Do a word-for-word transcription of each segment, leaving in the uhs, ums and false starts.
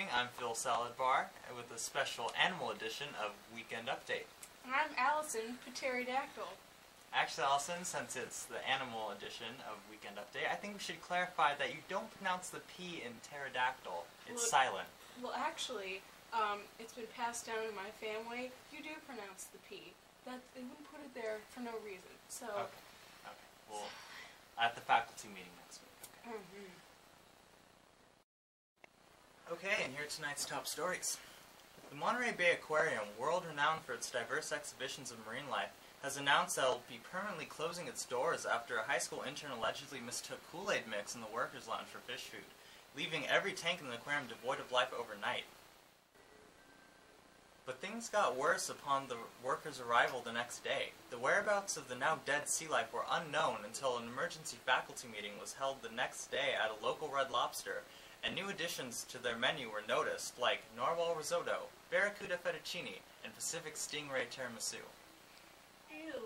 I'm Phil Saladbar with a special animal edition of Weekend Update. And I'm Allison, pterodactyl. Actually, Allison, since it's the animal edition of Weekend Update, I think we should clarify that you don't pronounce the P in pterodactyl. It's Well, silent. Well, actually, um, it's been passed down in my family. You do pronounce the P. That they wouldn't put it there for no reason. So. Okay. Okay. Well, at the faculty meeting next week. Okay. Mm-hmm. Okay, and here are tonight's top stories. The Monterey Bay Aquarium, world-renowned for its diverse exhibitions of marine life, has announced that it will be permanently closing its doors after a high school intern allegedly mistook Kool-Aid mix in the workers' lounge for fish food, leaving every tank in the aquarium devoid of life overnight. But things got worse upon the workers' arrival the next day. The whereabouts of the now dead sea life were unknown until an emergency faculty meeting was held the next day at a local Red Lobster, and new additions to their menu were noticed, like narwhal risotto, barracuda fettuccine, and Pacific stingray tiramisu. Ew.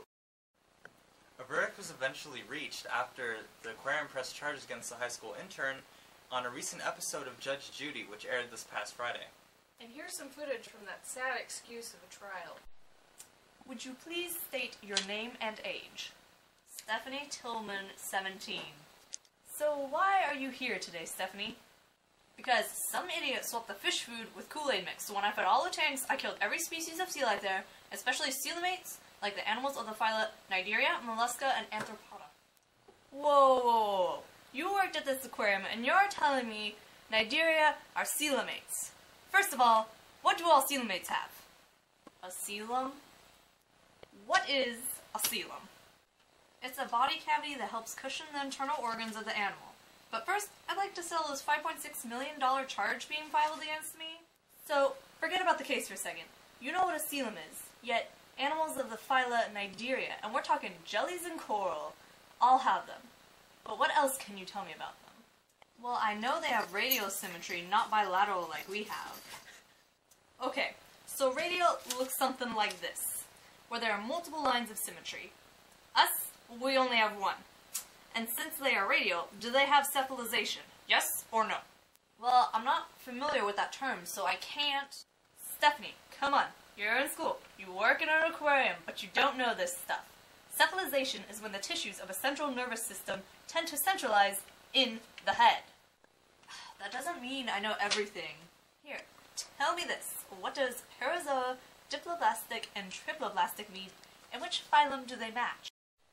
A verdict was eventually reached after the aquarium pressed charges against the high school intern on a recent episode of Judge Judy, which aired this past Friday. And here's some footage from that sad excuse of a trial. Would you please state your name and age? Stephanie Tillman, seventeen. So why are you here today, Stephanie? Because some idiot swapped the fish food with Kool-Aid mix, so when I fed all the tanks, I killed every species of sea life there, especially coeloms, like the animals of the phyla Cnidaria, Mollusca, and Arthropoda. Whoa, whoa, whoa. You worked at this aquarium, and you're telling me Cnidaria are coeloms. First of all, what do all coeloms have? A coelom? What is a coelom? It's a body cavity that helps cushion the internal organs of the animal. But first, I'd like to settle this five point six million dollars charge being filed against me. So, forget about the case for a second. You know what a coelom is, yet animals of the phyla Cnidaria, and we're talking jellies and coral, all have them. But what else can you tell me about them? Well, I know they have radial symmetry, not bilateral like we have. Okay, so radial looks something like this, where there are multiple lines of symmetry. Us, we only have one. And since they are radial, do they have cephalization? Yes or no? Well, I'm not familiar with that term, so I can't... Stephanie, come on. You're in school. You work in an aquarium, but you don't know this stuff. Cephalization is when the tissues of a central nervous system tend to centralize in the head. That doesn't mean I know everything. Here, tell me this. What does parazoa, diploblastic, and triploblastic mean, and which phylum do they match?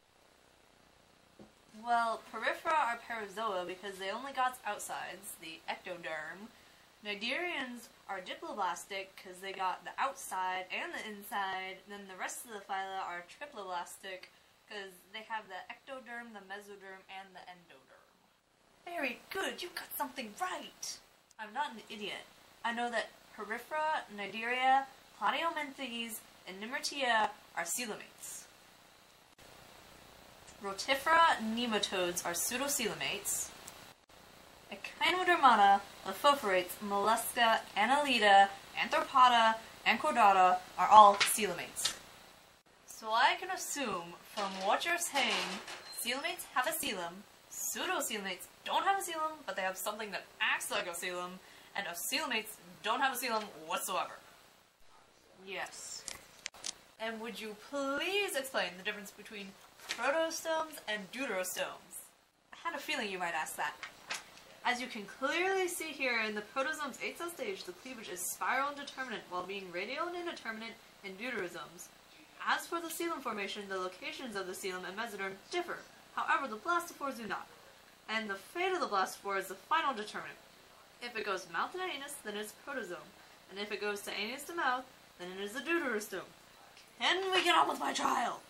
Well, porifera are parazoa because they only got outsides, the ectoderm. Cnidarians are diploblastic because they got the outside and the inside. Then the rest of the phyla are triploblastic because they have the ectoderm, the mesoderm, and the endoderm. Very good, you got something right. I'm not an idiot. I know that porifera, Cnidaria, Planiomanthes, and Nimmertia are coelomates. Rotifera nematodes are pseudocoelomates. Echinodermata, Lophophorites, Mollusca, Annelida, Arthropoda, and Chordata are all coelomates. So I can assume from what you're saying, coelomates have a coelom, pseudocoelomates don't have a coelom, but they have something that acts like a coelom, and coelomates don't have a coelom whatsoever. Yes. And would you please explain the difference between protostomes and deuterostomes? I had a feeling you might ask that. As you can clearly see here, in the protozome's eight cell stage, the cleavage is spiral indeterminate while being radial and indeterminate in deuterosomes. As for the coelom formation, the locations of the coelom and mesoderm differ. However, the blastophores do not. And the fate of the blastophore is the final determinant. If it goes mouth to anus, then it's protozome. And if it goes to anus to mouth, then it is a deuterostome. Can we get on with my trial?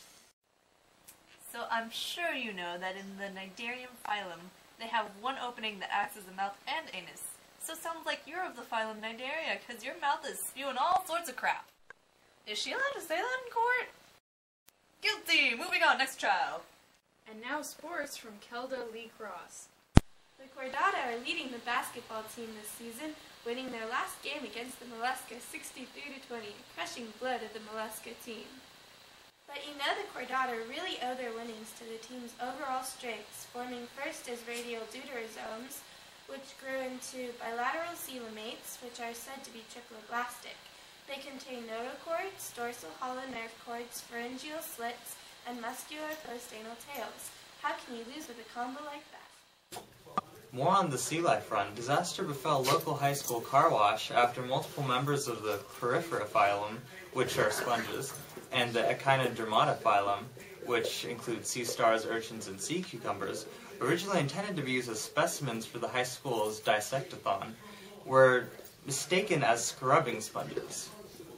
So I'm sure you know that in the Cnidarian phylum, they have one opening that acts as a mouth and anus. So it sounds like you're of the phylum Cnidaria, because your mouth is spewing all sorts of crap. Is she allowed to say that in court? Guilty! Moving on, next trial. And now sports from Kelda Lee Cross. The Chordata are leading the basketball team this season, winning their last game against the Mollusca sixty-three to twenty, crushing blood of the Mollusca team. But you know the Chordata really owe their winnings to the team's overall strengths, forming first as radial deuterosomes, which grew into bilateral coelomates, which are said to be triploblastic. They contain notochords, dorsal hollow nerve cords, pharyngeal slits, and muscular postanal tails. How can you lose with a combo like that? More on the sea life front, disaster befell a local high school car wash after multiple members of the Porifera phylum, which are sponges, and the Echinodermata phylum, which includes sea stars, urchins, and sea cucumbers, originally intended to be used as specimens for the high school's dissectathon, were mistaken as scrubbing sponges.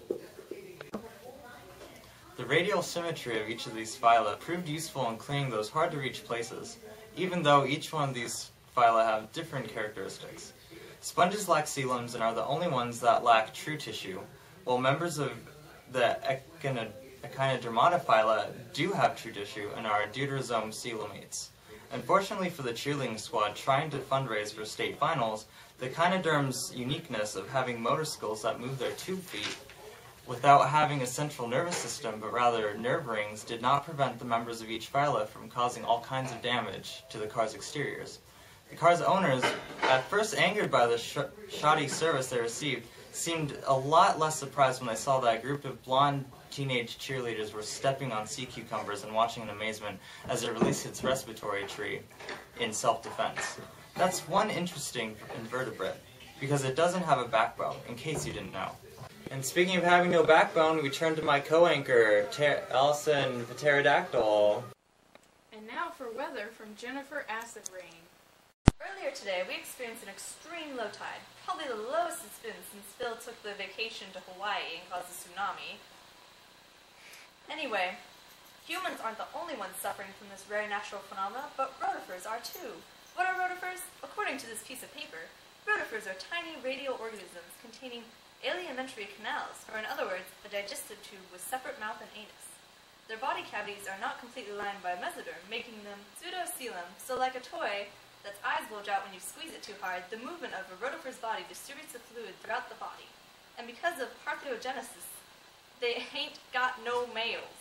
The radial symmetry of each of these phyla proved useful in cleaning those hard-to-reach places, even though each one of these phyla have different characteristics. Sponges lack coeloms and are the only ones that lack true tissue, while members of the Echinodermata phyla do have true tissue and are deuterosome coelomates. Unfortunately for the cheerleading squad trying to fundraise for state finals, the echinoderm's uniqueness of having motor skills that move their tube feet without having a central nervous system, but rather nerve rings, did not prevent the members of each phyla from causing all kinds of damage to the car's exteriors. The car's owners, at first angered by the sh shoddy service they received, seemed a lot less surprised when they saw that a group of blonde teenage cheerleaders were stepping on sea cucumbers and watching in amazement as it released its respiratory tree in self-defense. That's one interesting invertebrate, because it doesn't have a backbone, in case you didn't know. And speaking of having no backbone, we turn to my co-anchor, Allison Pterodactyl. And now for weather from Jennifer Acid Rain. Earlier today, we experienced an extreme low tide, probably the lowest it's been since Phil took the vacation to Hawaii and caused a tsunami. Anyway, humans aren't the only ones suffering from this rare natural phenomena, but rotifers are too. What are rotifers? According to this piece of paper, rotifers are tiny radial organisms containing alimentary canals, or in other words, a digestive tube with separate mouth and anus. Their body cavities are not completely lined by mesoderm, making them pseudocoelom, so like a toy that's eyes bulge out when you squeeze it too hard, the movement of a rotifer's body distributes the fluid throughout the body. And because of parthenogenesis, they ain't got no males.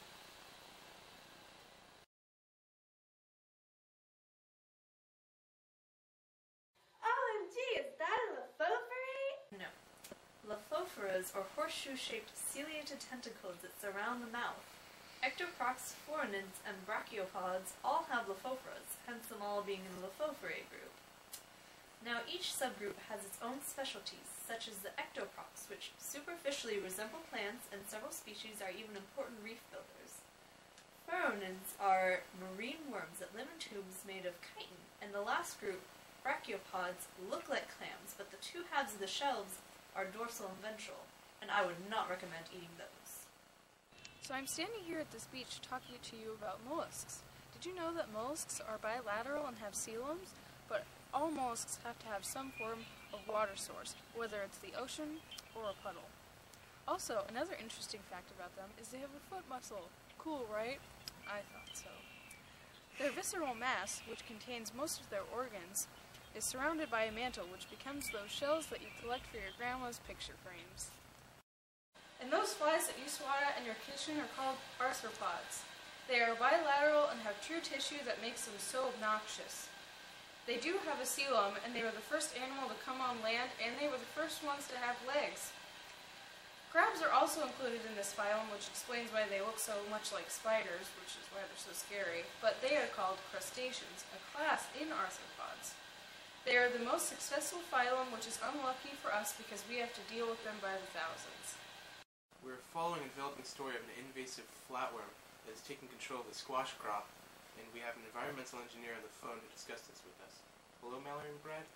O M G, is that a Lophophore? No. Lophophoras are horseshoe-shaped ciliated tentacles that surround the mouth. Ectoprocs, phoronids, and brachiopods all have Lophophoras, hence them all being in the Lophophorae group. Now each subgroup has its own specialties, such as the ectoprocs, which superficially resemble plants, and several species are even important reef builders. Phoronids are marine worms that live in tubes made of chitin, and the last group, brachiopods, look like clams, but the two halves of the shells are dorsal and ventral, and I would not recommend eating those. So I'm standing here at this beach talking to you about mollusks. Did you know that mollusks are bilateral and have coeloms? But all mollusks have to have some form of water source, whether it's the ocean or a puddle. Also, another interesting fact about them is they have a foot muscle. Cool, right? I thought so. Their visceral mass, which contains most of their organs, is surrounded by a mantle which becomes those shells that you collect for your grandma's picture frames. And those flies that you swat at in your kitchen are called arthropods. They are bilateral and have true tissue that makes them so obnoxious. They do have a coelom, and they were the first animal to come on land, and they were the first ones to have legs. Crabs are also included in this phylum, which explains why they look so much like spiders, which is why they're so scary, but they are called crustaceans, a class in arthropods. They are the most successful phylum, which is unlucky for us because we have to deal with them by the thousands. We're following a developing story of an invasive flatworm that is taking control of the squash crop, and we have an environmental engineer on the phone to discuss this with us. Hello, Mallory and Brad?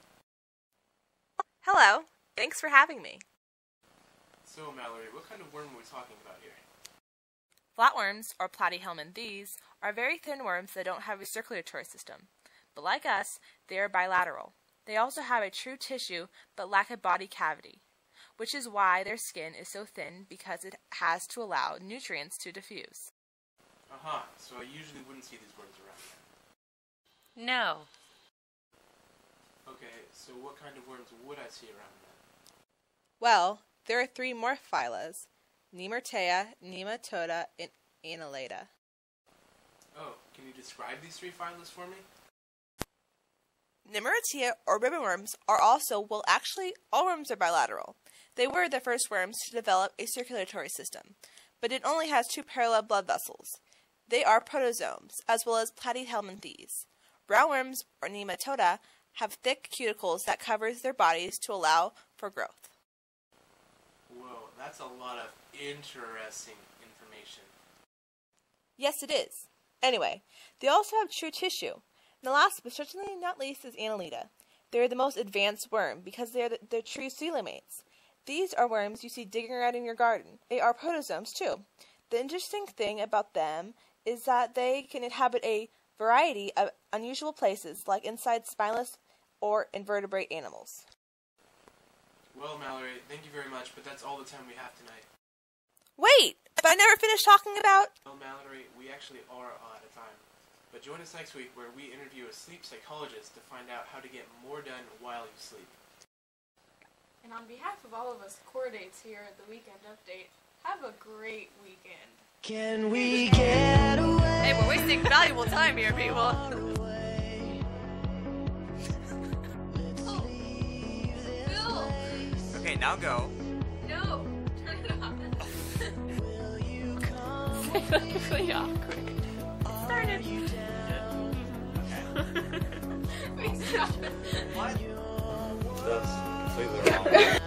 Hello. Thanks for having me. So, Mallory, what kind of worm are we talking about here? Flatworms, or platyhelminthes, are very thin worms that don't have a circulatory system. But like us, they are bilateral. They also have a true tissue, but lack a body cavity, which is why their skin is so thin, because it has to allow nutrients to diffuse. Aha, so I usually wouldn't see these worms around then. No. Okay, so what kind of worms would I see around then? Well, there are three more phylas: Nemertea, Nematoda, and Annelida. Oh, can you describe these three phylas for me? Nemiritia or ribbon worms are also, well actually, all worms are bilateral. They were the first worms to develop a circulatory system, but it only has two parallel blood vessels. They are protozoans, as well as platyhelminthes. Roundworms, or nematoda, have thick cuticles that covers their bodies to allow for growth. Whoa, that's a lot of interesting information. Yes, it is. Anyway, they also have true tissue. And the last, but certainly not least, is Annelida. They are the most advanced worm because they are the, the true coelomates. These are worms you see digging around in your garden. They are protozoans too. The interesting thing about them is that they can inhabit a variety of unusual places, like inside spineless or invertebrate animals. Well, Mallory, thank you very much, but that's all the time we have tonight. Wait! But I never finished talking about... Well, Mallory, we actually are out of time. But join us next week where we interview a sleep psychologist to find out how to get more done while you sleep. And on behalf of all of us core dates here at the Weekend Update, have a great weekend. Can we get away? Hey, we're wasting valuable time here, people. Oh, Bill! Okay, now go. No! Turn it off. It's really awkward. It started. Wait, stop it. What? That's completely wrong.